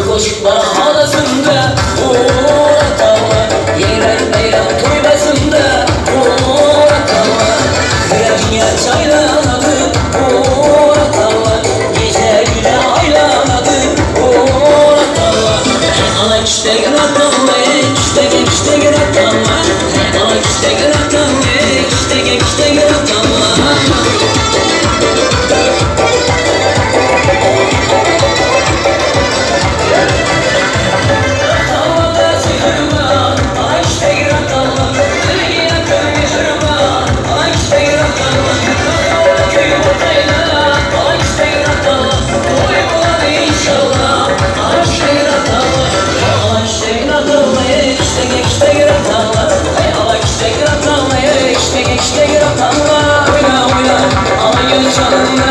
Koşuklar halasında uğratallar, yerel beyran toybasında uğratallar, yüreğine çaylanadı uğratallar, gece güne aylanadı uğratallar. Ana işte günatallar, işte günatallar, ana işte günatallar, işte günatallar. İşte